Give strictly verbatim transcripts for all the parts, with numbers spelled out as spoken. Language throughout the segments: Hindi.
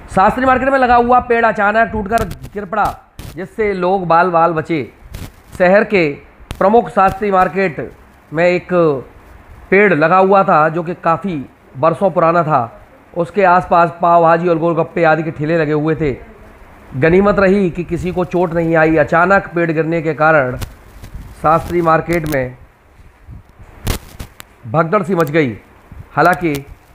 शास्त्री मार्केट में लगा हुआ पेड़ अचानक टूटकर गिर पड़ा, जिससे लोग बाल बाल बचे। शहर के प्रमुख शास्त्री मार्केट में एक पेड़ लगा हुआ था जो कि काफ़ी बरसों पुराना था। उसके आसपास पाव भाजी और गोलगप्पे आदि के ठेले लगे हुए थे। गनीमत रही कि किसी को चोट नहीं आई। अचानक पेड़ गिरने के कारण शास्त्री मार्केट में भगदड़ सी मच गई। हालांकि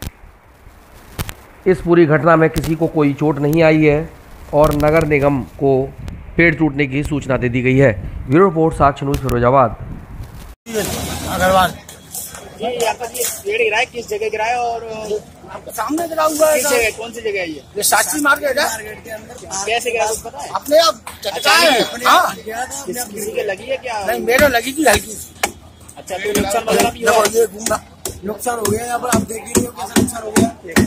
इस पूरी घटना में किसी को कोई चोट नहीं आई है और नगर निगम को पेड़ टूटने की सूचना दे दी गई है। Bureau report, Sakshya news, Firozabad. Agarwal ji, यहाँ पर ये पेड़ गिरा है, किस जगह गिरा है और सामने गिरा हुआ है। किस जगह, कौन सी जगह है ये? ये शास्त्री मार्केट है। कैसे गिरा कुछ पता है? अपने आप चटका है। हाँ, किस- किसी के लगी है क्या? नहीं मेरे लगी थी हल्की। अच्छा, तो नुकसान वगैरह भी हुआ देखो है? ये घूमना नुकसान हो गया। यहाँ पर आप देख लीजिए कैसा नुकसान हो गया।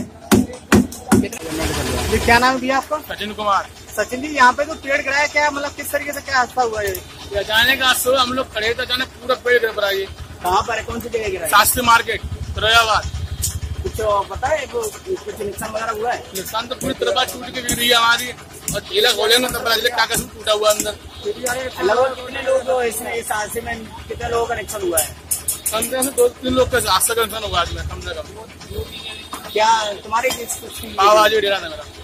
ये क्या नाम दिया आपका? सचिन कुमार। सचिन जी, यहाँ पे तो पेड़ गिरा है, क्या मतलब किस तरीके से क्या हादसा हुआ है? ये अचानक आज सुबह हम लोग खड़े थे, अचानक पूरा पेड़ गिर पड़ा। ये कहाँ पर है, कौन सी जगह गिरा है? शास्त्री मार्केट, फिरोजाबाद। कुछ पता है, वो कुछ नुकसान वगैरह हुआ है? नुकसान तो पूरी तरह टूट के गिर रही है हमारी, और ठेला खोले ना तब पता चले कागज टूटा हुआ अंदर। लगभग कितने लोग इसमें इस हादसे में कितने लोगों का नुकसान हुआ है? कम से कम दो तीन लोग का हादसा का नुकसान होगा आज में, कम से कम। क्या तुम्हारी किस- पाव भाजी डेरा था मेरा।